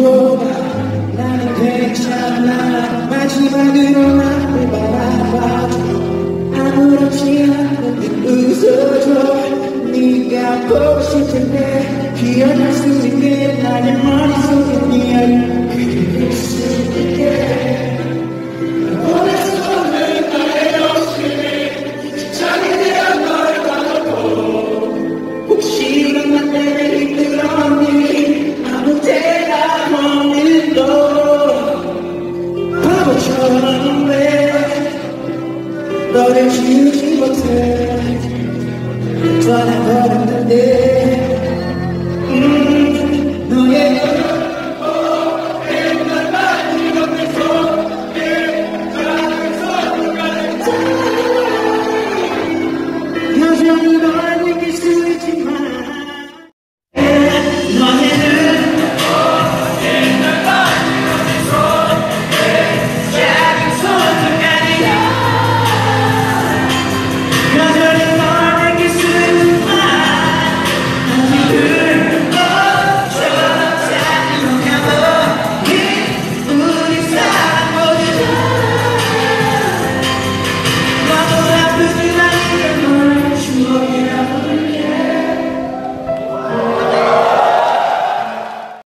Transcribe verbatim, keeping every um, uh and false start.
물어봐 나는 괜찮아 마지막으로 나를 바라봐줘 아무렇지 않은데 웃어줘 네가 보고 싶을 때 기억할 수 있게 나의 머릿속에 네 얼굴